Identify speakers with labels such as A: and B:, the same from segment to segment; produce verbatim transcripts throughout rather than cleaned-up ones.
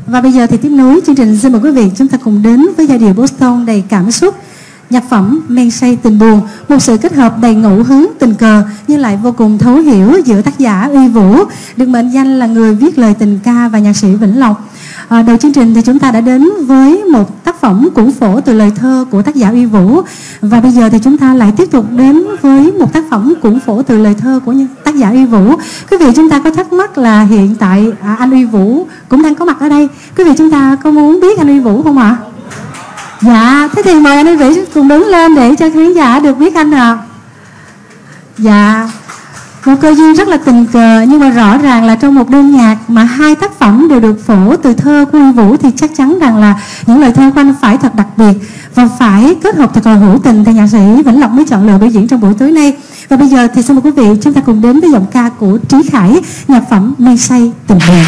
A: Và bây giờ thì tiếp nối chương trình, xin mời quý vị chúng ta cùng đến với giai điệu Boston đầy cảm xúc, nhạc phẩm Men Say Tình Buồn, một sự kết hợp đầy ngẫu hứng tình cờ nhưng lại vô cùng thấu hiểu giữa tác giả Uy Vũ, được mệnh danh là người viết lời tình ca, và nhạc sĩ Vĩnh Lộc. À, đầu chương trình thì chúng ta đã đến với một tác phẩm cũ phổ từ lời thơ của tác giả Uy Vũ, và bây giờ thì chúng ta lại tiếp tục đến với một tác phẩm cũ phổ từ lời thơ của tác giả Uy Vũ. Quý vị chúng ta có thắc mắc là hiện tại à, anh Uy Vũ cũng đang có mặt ở đây, quý vị chúng ta có muốn biết anh Uy Vũ không ạ? À? Dạ, thế thì mời anh Uy Vũ cùng đứng lên để cho khán giả được biết anh ạ. À. Dạ, một cơ duyên rất là tình cờ, nhưng mà rõ ràng là trong một đêm nhạc mà hai tác phẩm đều được phổ từ thơ của Uy Vũ thì chắc chắn rằng là những lời thơ của anh phải thật đặc biệt và phải kết hợp thật là hữu tình thì nhạc sĩ Vĩnh Lộc mới chọn lựa biểu diễn trong buổi tối nay. Và bây giờ thì xin mời quý vị chúng ta cùng đến với giọng ca của Trí Khải, nhạc phẩm Men Say Tình Buồn.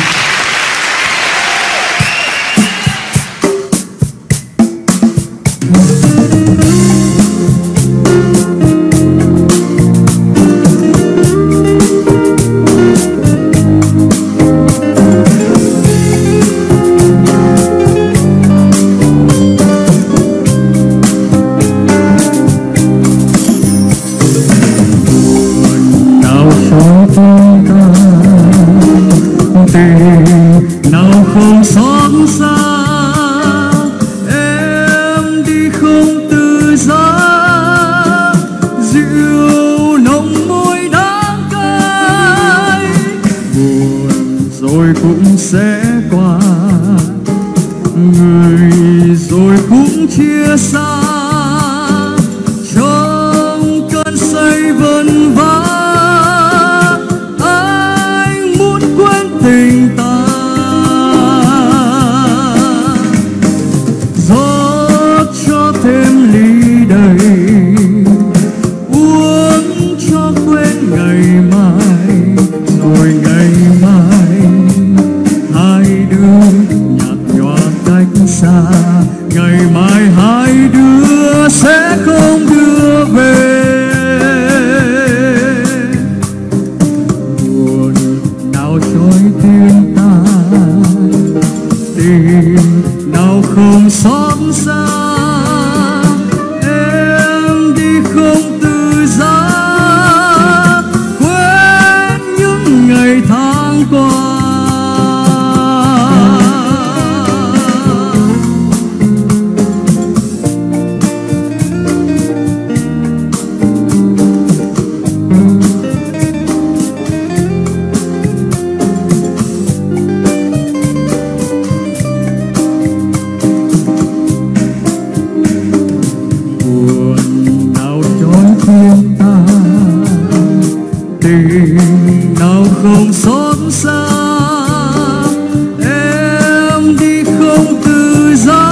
B: Nào không xót xa, em đi không từ giá, rượu nồng môi đắng cay, buồn rồi cũng sẽ qua, người rồi cũng chia xa, trong cơn say vân vã anh muốn quên tình ta. Thêm ly đầy uống cho quên ngày mai, rồi ngày mai hai đứa nhạt nhòa cách xa, ngày mai hai đứa sẽ không đưa về. Buồn nào trôi tim ta, tình nào không xót xa, không từ giá, quên những ngày tháng qua. Tình nào không xót xa, em đi không từ giá,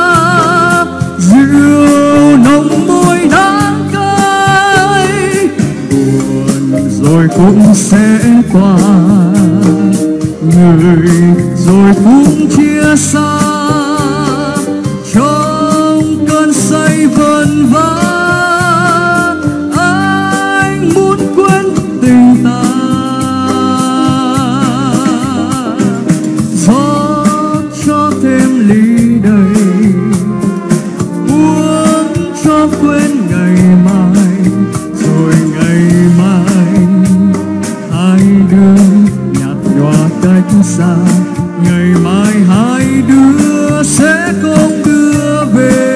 B: rượu nồng môi đắng cay, buồn rồi cũng sẽ qua, người rồi cũng chia xa, trong cơn say vân vã tình ta. Rót cho thêm ly đầy uống cho quên ngày mai, rồi ngày mai hai đứa nhạt nhòa cách xa, ngày mai hai đứa sẽ không đưa về.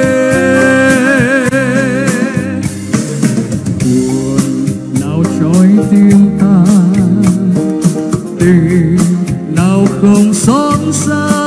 B: Tim ta, tình nào không xót xa,